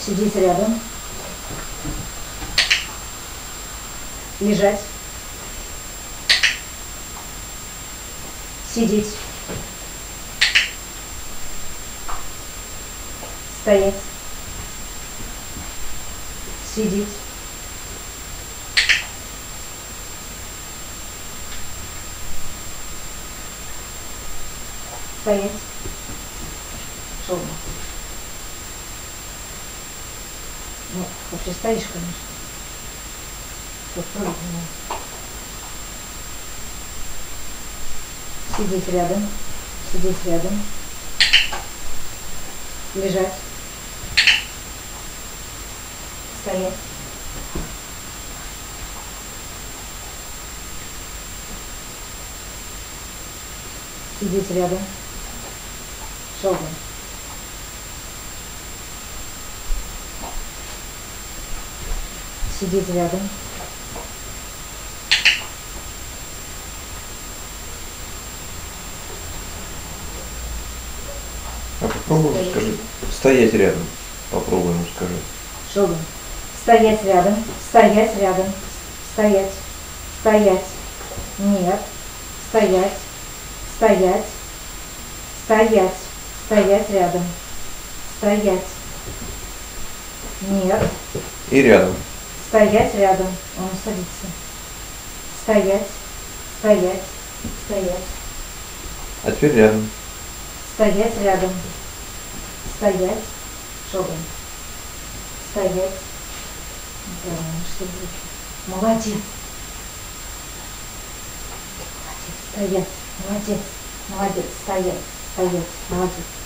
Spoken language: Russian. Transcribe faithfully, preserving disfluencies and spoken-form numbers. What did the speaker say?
Сидеть рядом. Лежать. Сидеть. Стоять. Сидеть. Стоять. Шел. Ну, вообще стоишь, конечно. Тут тоже сидеть рядом. Сидеть рядом. Лежать. Стоять. Сидеть рядом. Шелдон. Сидеть рядом. А попробуем, скажи. Стоять рядом. Попробуем, скажи. Шелдон. Стоять рядом. Стоять рядом. Стоять. Стоять. Нет. Стоять. Стоять. Стоять. Стоять рядом. Стоять. Нет. И рядом. Стоять рядом. Он садится. Стоять. Стоять. Стоять. А теперь рядом. Стоять рядом. Стоять. Шелдон. Стоять. Правильно, что будет. Молодец. Молодец. Стоять. Молодец. Молодец. Стоять. Стоять. Молодец.